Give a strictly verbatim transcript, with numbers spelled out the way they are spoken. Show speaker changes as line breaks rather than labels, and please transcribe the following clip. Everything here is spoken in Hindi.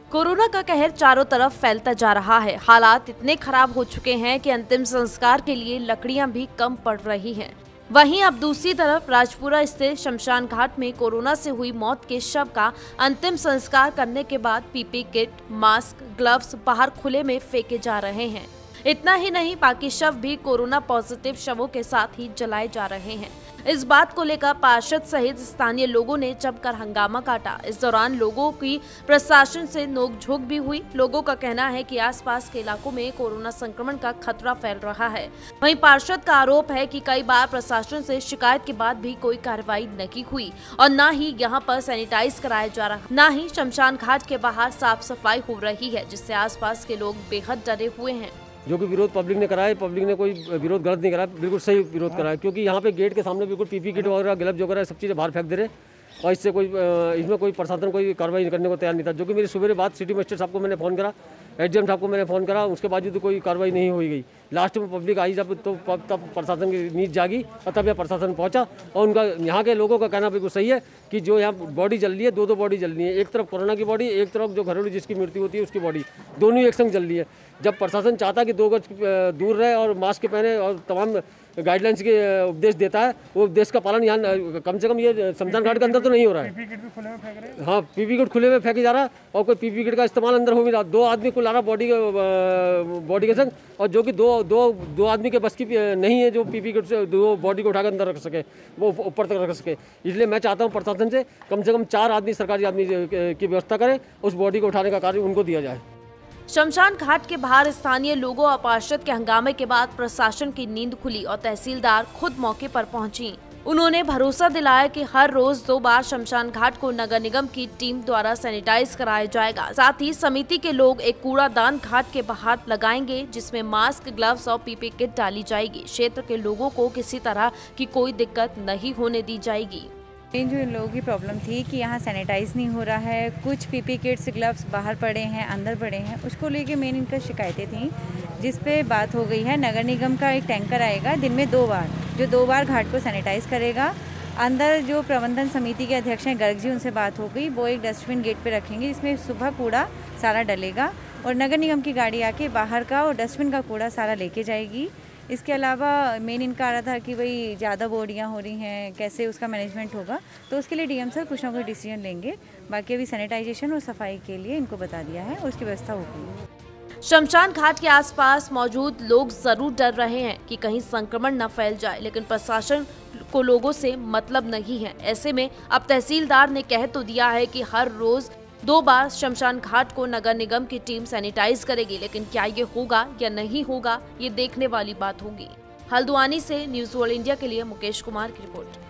कोरोना का कहर चारों तरफ फैलता जा रहा है। हालात इतने खराब हो चुके हैं कि अंतिम संस्कार के लिए लकड़ियां भी कम पड़ रही हैं। वहीं अब दूसरी तरफ राजपुरा स्थित शमशान घाट में कोरोना से हुई मौत के शव का अंतिम संस्कार करने के बाद पीपी किट, मास्क, ग्लव्स बाहर खुले में फेंके जा रहे हैं। इतना ही नहीं, बाकी शव भी कोरोना पॉजिटिव शवों के साथ ही जलाए जा रहे हैं। इस बात को लेकर पार्षद सहित स्थानीय लोगों ने जमकर हंगामा काटा। इस दौरान लोगों की प्रशासन से नोकझोंक भी हुई। लोगों का कहना है कि आसपास के इलाकों में कोरोना संक्रमण का खतरा फैल रहा है। वहीं पार्षद का आरोप है कि कई बार प्रशासन से शिकायत के बाद भी कोई कार्रवाई नहीं हुई और न ही यहाँ पर सैनिटाइज कराया जा रहा, न ही शमशान घाट के बाहर साफ सफाई हो रही है, जिससे आसपास के लोग बेहद डरे हुए हैं।
जो कि विरोध पब्लिक ने कराया, पब्लिक ने कोई विरोध गलत नहीं कराया, बिल्कुल सही विरोध कराया, क्योंकि यहाँ पे गेट के सामने बिल्कुल पीपी किट वगैरह, ग्लव्स वगैरह सब चीज़ें बाहर फेंक दे रहे और इससे कोई इसमें कोई प्रशासन कोई कार्रवाई करने को तैयार नहीं था। जो कि मेरी सुबह बात सिटी मजिस्ट्रेट साहब को मैंने फ़ोन करा, एसडीएम साहब को मैंने फ़ोन करा, उसके बावजूद तो कोई कार्रवाई नहीं हुई गई। लास्ट में पब्लिक आई जब तो तब प्रशासन की नींद जागी और तब यह प्रशासन पहुंचा। और उनका यहाँ के लोगों का कहना बिल्कुल सही है कि जो यहाँ बॉडी जल रही है, दो दो बॉडी जल रही है, एक तरफ कोरोना की बॉडी, एक तरफ जो घरेलू जिसकी मृत्यु होती है उसकी बॉडी, दोनों ही एक संग जल रही है। जब प्रशासन चाहता कि दो गज दूर रहे और मास्क पहने और तमाम गाइडलाइंस के उपदेश देता है, वो उपदेश का पालन यहाँ कम से कम ये शमशान घाट के अंदर तो नहीं हो रहा है।
पीपी किट भी खुले में फेंक रहे हैं।
हाँ, पीपी किट खुले में फेंके जा रहा है और कोई पीपी किट का इस्तेमाल अंदर हो भी रहा। दो आदमी को ला रहा बॉडी बॉडी के संग, और जो कि दो दो दो आदमी के बस की नहीं है जो पीपी किट से दो बॉडी को उठाकर अंदर रख सके, वो ऊपर तक रख सके। इसलिए मैं चाहता हूँ प्रशासन से कम से कम चार आदमी, सरकारी आदमी की व्यवस्था करे, उस बॉडी को उठाने का कार्य उनको दिया जाए।
शमशान घाट के बाहर स्थानीय लोगों और पार्षद के हंगामे के बाद प्रशासन की नींद खुली और तहसीलदार खुद मौके पर पहुंची। उन्होंने भरोसा दिलाया कि हर रोज दो बार शमशान घाट को नगर निगम की टीम द्वारा सैनिटाइज कराया जाएगा। साथ ही समिति के लोग एक कूड़ादान घाट के बाहर लगाएंगे, जिसमें मास्क, ग्लव्स और पीपी किट डाली जाएगी। क्षेत्र के लोगों को किसी तरह की कोई दिक्कत नहीं होने दी जाएगी।
जो इन लोगों की प्रॉब्लम थी कि यहाँ सैनिटाइज नहीं हो रहा है, कुछ पीपी किट्स, ग्लव्स बाहर पड़े हैं, अंदर पड़े हैं, उसको लेके मेन इनका शिकायतें थी, जिस पे बात हो गई है। नगर निगम का एक टैंकर आएगा दिन में दो बार, जो दो बार घाट को सैनिटाइज करेगा। अंदर जो प्रबंधन समिति के अध्यक्ष हैं गर्ग जी, उनसे बात हो गई, वो एक डस्टबिन गेट पे रखेंगे जिसमें सुबह कूड़ा सारा डलेगा और नगर निगम की गाड़ी आके बाहर का और डस्टबिन का कूड़ा सारा लेके जाएगी। इसके अलावा मेन इनका आ रहा था कि भाई ज़्यादा बॉडियाँ हो रही हैं, कैसे उसका मैनेजमेंट होगा, तो उसके लिए डीएम सर कुछ ना कुछ डिसीजन लेंगे। बाकी अभी सैनिटाइजेशन और सफाई के लिए इनको बता दिया है और उसकी व्यवस्था होगी।
शमशान घाट के आसपास मौजूद लोग जरूर डर रहे हैं कि कहीं संक्रमण न फैल जाए, लेकिन प्रशासन को लोगों से मतलब नहीं है। ऐसे में अब तहसीलदार ने कह तो दिया है कि हर रोज दो बार शमशान घाट को नगर निगम की टीम सैनिटाइज करेगी, लेकिन क्या ये होगा या नहीं होगा, ये देखने वाली बात होगी। हल्द्वानी से न्यूज़ वर्ल्ड इंडिया के लिए मुकेश कुमार की रिपोर्ट।